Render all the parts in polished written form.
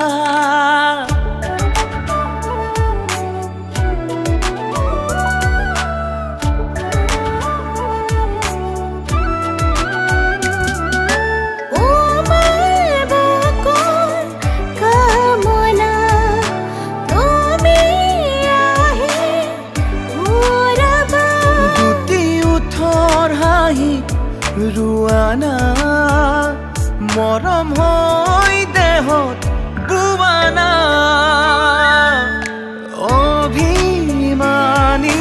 रुआना मरम होई देहत बुवाना अभिमानी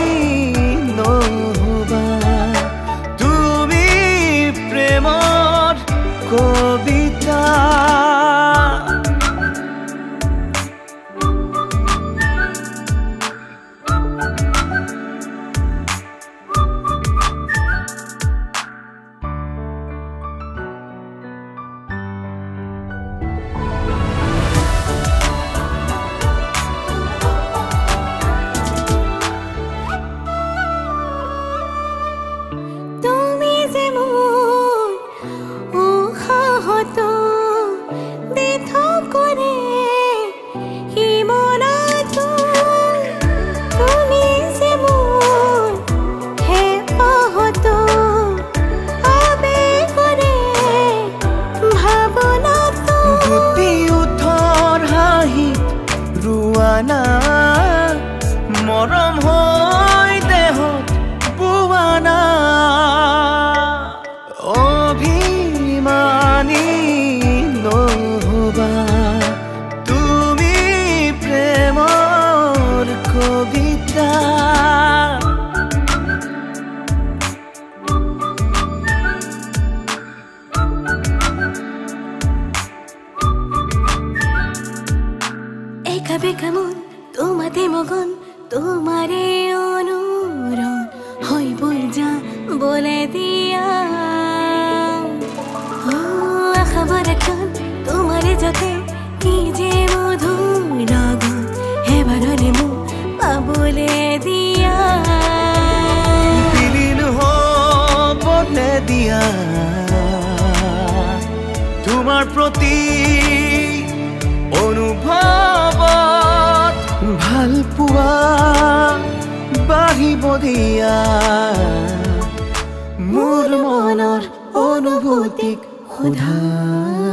नहबा तुमी प्रेमर कविता मरम होई देहत बुवाना अभिमानी नहबा तुमी प्रेमर कविता एका बेका मन তোমাতে মগন তোমারে অনুরণ হই বলজা বলে দিয়া ও খবর এখন তোমারে যতে কি যে মধুর লগন হেবারে মু পাবলে দিয়া বিলীন হবলে দিয়া তোমার প্রতি অনুভব ভাল পোৱা বাঢ়িব দিয়া মোৰ মনৰ অনুভূতিক সোধা